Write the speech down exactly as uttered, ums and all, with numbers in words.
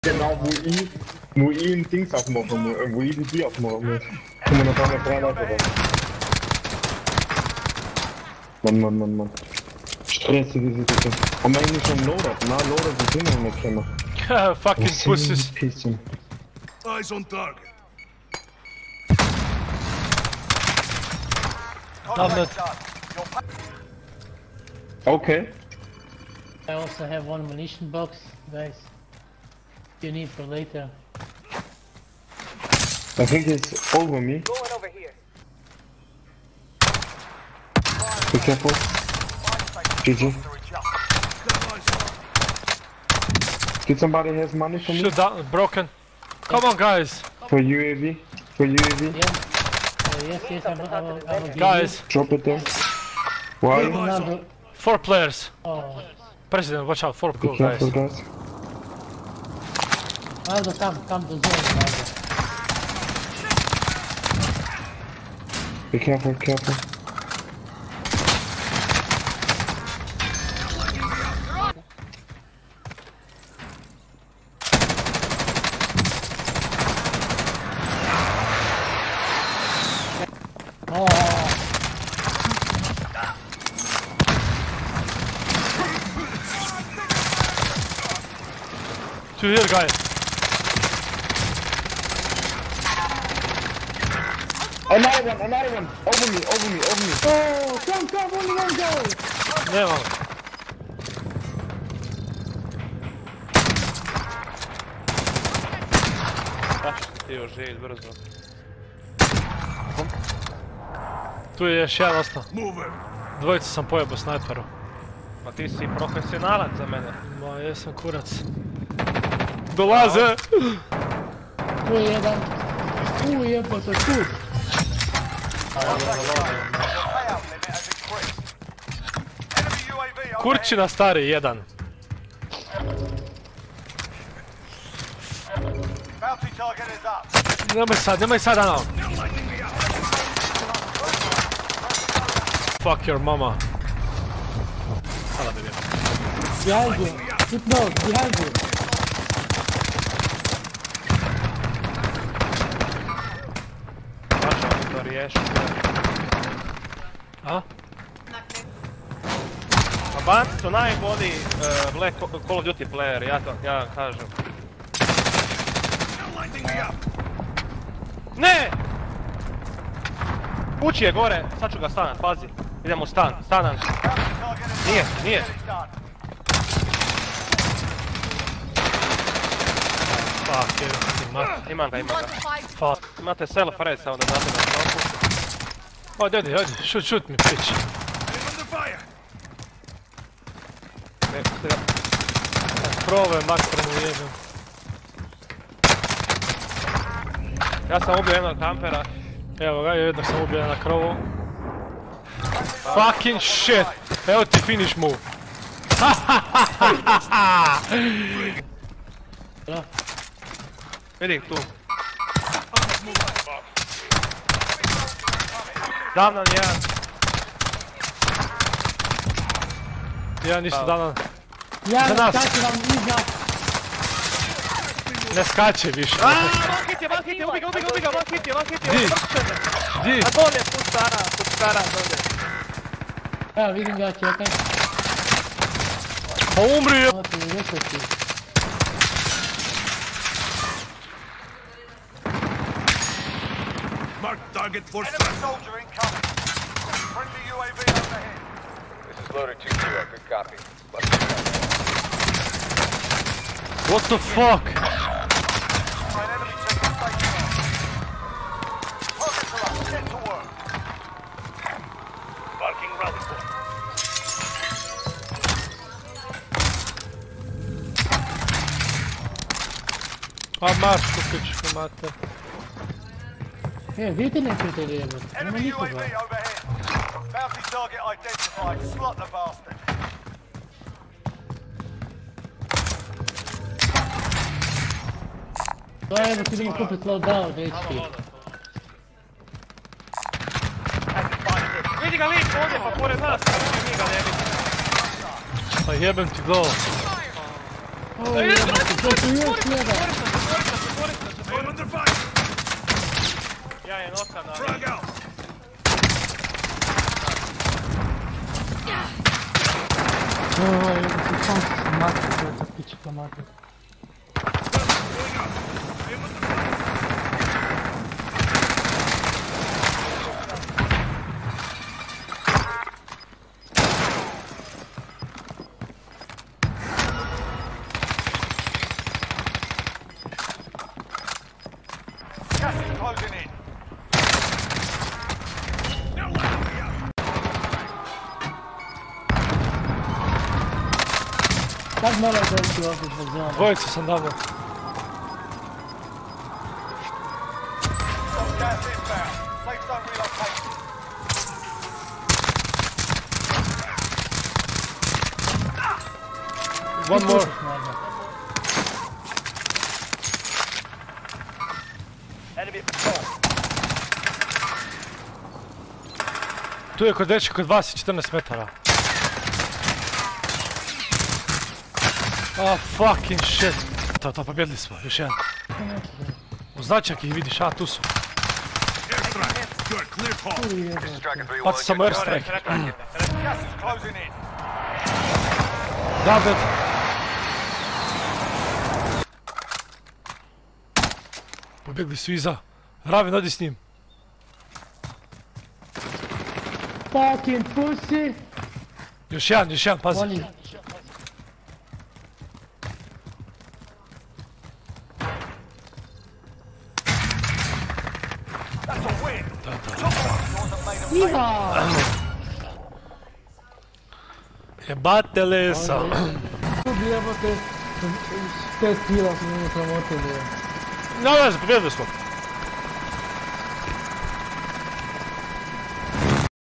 Genau, wo ich, wo ich ein Dings aufmachen muss, wo ich die Tür aufmachen muss. Kann man noch einmal drei Leute rein. Mann, Mann, Mann, Mann. Stressige Situation. Haben wir eigentlich schon Loader? Nein, Loader sind immer noch nicht gekommen. Fucking pussies. Eyes on target. Love it. Okay. I also have one ammunition box, guys. You need for later. I think it's over me. Going over here. Be careful. G G. Did somebody has money for me? Shoot down, broken. Come on, guys. For U A V? For U A V? Yeah. Uh, yes, yes, I will, I will, I will give Guys, Drop it there. Why? you. Another- four players. Oh, President, watch out, four Be go, guys. careful, guys. Aldo, come, come to zone, Aldo. Be careful, careful. Oh, Two here, guys. Another one, another one. Over me, over me, over me. Oh, come, come, only one go. Nema. Zašto si ti još živ, brzo? Tu je još jedan ostao. Move it. Dvojicu sam pojebao snajperu. Ma ti si profesionalac za mene. Ma jesam kurac. Dolaze! tu je jedan. U, jebote, tu. Kurčina stari, jedan. Nemoj sad, nemoj sad, ano. Fuck your mama. Hvala bi bio. Behind you. Keep nose, behind you. Mačo mi to riješi. A? Ma Banci su najbolji uh, Black Call of Duty player, ja to, ja vam kažem. Ne! Kući je gore, sad ću ga stanat, pazi. Idemo u stan, stanan. Nije, nije. Fuck, je, mat. Imam ga, imam ga. Fuck. Imate self-red samo da znate da se opušta. Odi, odi, odi, shoot, shoot me, bitch. Ne, pusti ga. Prove, makrenu jebim. Ja sam ubio jednog kampera. Evo ga, jednog sam ubio na krovu. Fucking shit! Evo ti finish move. Vidim tu. Dam nam jedan. Jedan isto danan. Ja Za nas. skaču vam iza. Ne skače više. Aaaa, one hit je, one hit je, ubi ga, ubi ga, ubi ga, one hit je, one hit je, Di? vrće me. Di? A dolje, puštara, puštara, dolje. Evo, vidim ga, čekaj. Pa umri je. Ovo ti je visoki. Mark target for Enemy strike. soldier incoming. Friendly U A V overhead. This is loader two zero, good copy. What the fuck? An enemy taking station. Targets are up. Get to work. Marking rally point. A marš, kukičku mater. E, vidite neprijatelje jebote. Nema Enemy U A V nikoga. overhead. Bounty target identified. Slot the bastard. To je, evo ti idemo kupit loadout, H P. Vidi ga lik ovdje, pa pored nas, mi ga ne vidi. Pa jebem ti glavu. O, jebote, To su još jedan. I am under fire. Ja je noca na... Frag out. Oj, ti sam se mati, to je ta pička mati. Going up. I am under fire. Gas is closing in. Now let me out. Sad mora doći ovdje zbog zona. Dvojicu sam dabo. Got gas inbound. Safe zone relocation. One more. Enemy patrol. Tu je kod veći, kod vas je četrnaest metara. Ah, fucking shit. To, to, pobjedili smo, još jedan. U značak ih vidiš, a tu su. Airstrike. Good. Clear call. This is Striker three one. Baci samo airstrike. Gas is closing in. Da, dead. Pobjegli su iza. Ravin, odi s njim. Fucking pussy! Još jedan, još jedan, pazi. Oni... That's a win. Top one wasn't made of Iha! Jebatele sam. Ubi jebote, te stila su mi sramote bilo. No, ne znam, pobjedili smo.